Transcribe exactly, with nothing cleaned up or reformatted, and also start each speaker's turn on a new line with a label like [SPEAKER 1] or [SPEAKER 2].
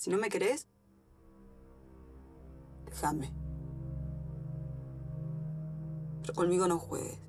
[SPEAKER 1] Si no me querés, déjame. Pero conmigo no juegues.